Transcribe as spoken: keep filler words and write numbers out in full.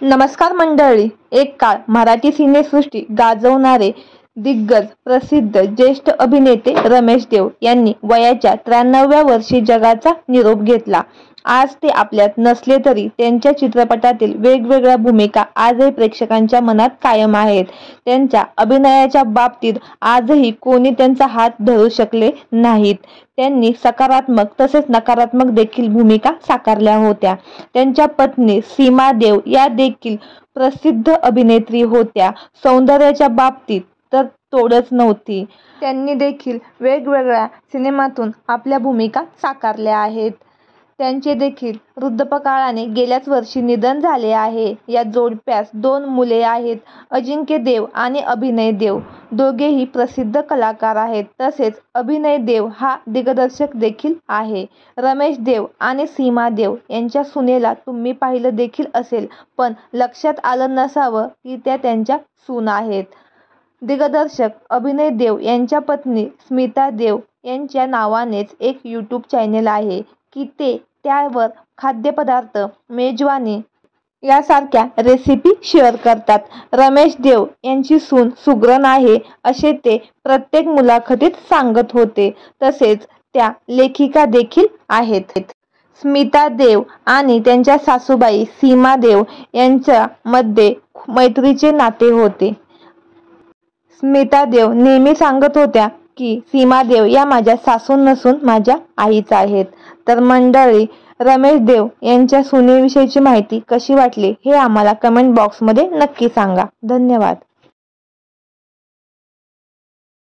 नमस्कार मंडळी. एक काळ मराठी सिनेसृष्टी गाजवणारे दिग्गज प्रसिद्ध ज्येष्ठ अभिनेते रमेश देव यांनी वयाच्या त्र्याण्णव्या वर्षी जगाचा निरोप घेतला. आज ते आपल्यात नसले तरी त्यांच्या चित्रपटातील वेगवेगळ्या भूमिका आजही प्रेक्षकांच्या मनात कायम आहेत. त्यांच्या अभिनयाच्या बाबतीत आजही कोणी त्यांचा हात धरू शकले नाहीत. त्यांनी सकारात्मक तसेच नकारात्मक देखील भूमिका साकारल्या होत्या. त्यांच्या पत्नी सीमा देव या देखील प्रसिद्ध अभिनेत्री होत्या. सौंदर्याच्या बाबतीत तर तोडच नव्हती. त्यांनी देखील वेगवेगळ्या सिनेमातून आपल्या भूमिका साकारल्या आहेत. त्यांचे देखील वृद्धापकाळाने गेल्याच वर्षी निधन झाले आहे. या जोडप्यास दोन मुले आहेत, अजिंक्य देव आणि अभिनय देव. दोघेही प्रसिद्ध कलाकार आहेत. तसेच अभिनय देव हा दिग्दर्शक देखील आहे. रमेश देव आणि सीमा देव यांच्या सुनेला तुम्ही पाहिलं देखील असेल, पण लक्षात आलं नसावं की त्या त्यांच्या सून आहेत. दिग्दर्शक अभिनय देव यांच्या पत्नी स्मिता देव यांच्या नावानेच एक यूट्यूब चॅनेल आहे की ते त्यावर खाद्यपदार्थ, मेजवानी यासारख्या रेसिपी शेअर करतात. रमेश देव यांची सून सुगरण आहे असे ते प्रत्येक मुलाखतीत सांगत होते. तसेच त्या लेखिका देखील आहेत. स्मिता देव आणि त्यांच्या सासूबाई सीमा देव यांच्यामध्ये मैत्रीचे नाते होते. स्मिता देव नेहमी सांगत होत्या की सीमा देव या माझ्या सासू नसून माझ्या आईच आहेत. तर मंडळी, रमेश देव यांच्या सुनेविषयीची माहिती कशी वाटली हे आम्हाला कमेंट बॉक्समध्ये नक्की सांगा. धन्यवाद.